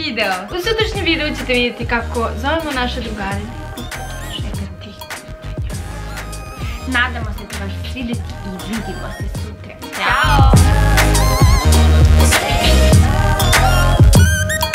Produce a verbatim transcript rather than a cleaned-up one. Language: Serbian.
video. U sutrašnjem videu ćete vidjeti kako zovemo naše drugare. Nadamo se da vam će svidjeti i vidimo se sutra.